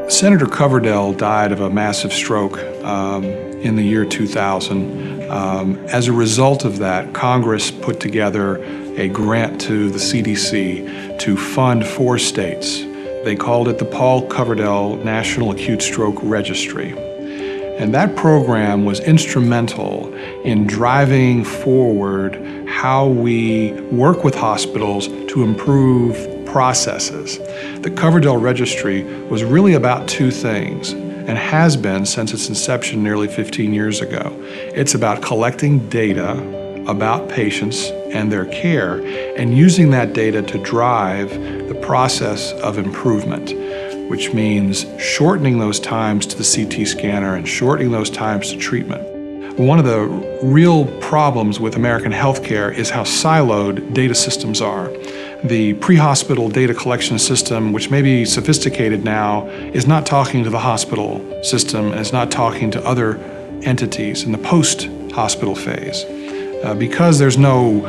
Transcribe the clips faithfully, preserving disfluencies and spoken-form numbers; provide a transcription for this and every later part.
Senator Coverdell died of a massive stroke um, in the year two thousand. Um, as a result of that, Congress put together a grant to the C D C to fund four states. They called it the Paul Coverdell National Acute Stroke Registry. And that program was instrumental in driving forward how we work with hospitals to improve processes. The Coverdell Registry was really about two things, and has been since its inception nearly fifteen years ago. It's about collecting data about patients and their care and using that data to drive the process of improvement, which means shortening those times to the C T scanner and shortening those times to treatment. One of the real problems with American healthcare is how siloed data systems are. The pre-hospital data collection system, which may be sophisticated now, is not talking to the hospital system and is not talking to other entities in the post-hospital phase. Uh, because there's no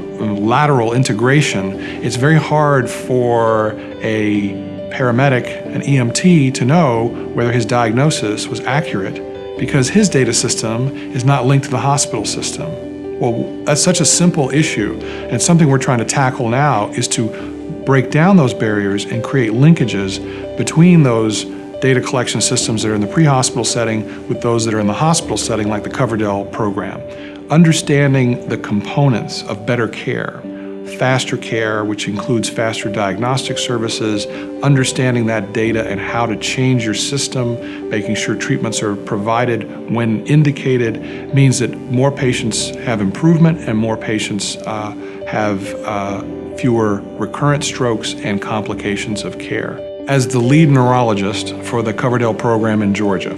lateral integration, it's very hard for a paramedic, an E M T, to know whether his diagnosis was accurate because his data system is not linked to the hospital system. Well, that's such a simple issue, and it's something we're trying to tackle now, is to break down those barriers and create linkages between those data collection systems that are in the pre-hospital setting with those that are in the hospital setting, like the Coverdell program. Understanding the components of better care, faster care, which includes faster diagnostic services, understanding that data and how to change your system, making sure treatments are provided when indicated, means that more patients have improvement and more patients uh, have uh, fewer recurrent strokes and complications of care. As the lead neurologist for the Coverdell program in Georgia,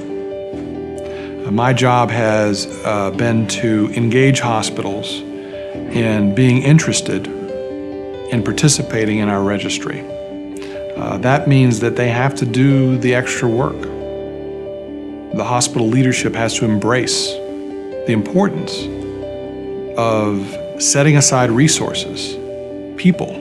my job has uh, been to engage hospitals in being interested in participating in our registry. Uh, that means that they have to do the extra work. The hospital leadership has to embrace the importance of setting aside resources, people,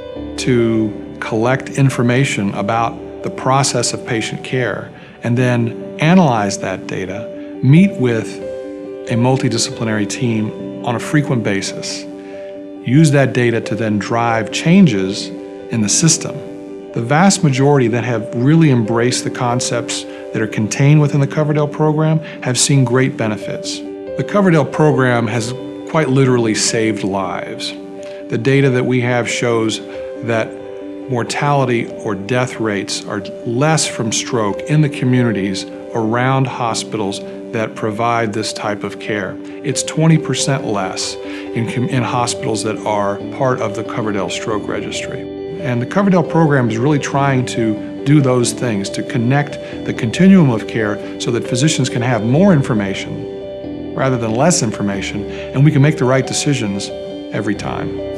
to collect information about the process of patient care and then analyze that data, meet with a multidisciplinary team on a frequent basis, use that data to then drive changes in the system. The vast majority that have really embraced the concepts that are contained within the Coverdell program have seen great benefits. The Coverdell program has quite literally saved lives. The data that we have shows that mortality or death rates are less from stroke in the communities around hospitals that provide this type of care. It's twenty percent less in, in hospitals that are part of the Coverdell Stroke Registry. And the Coverdell program is really trying to do those things, to connect the continuum of care so that physicians can have more information rather than less information, and we can make the right decisions every time.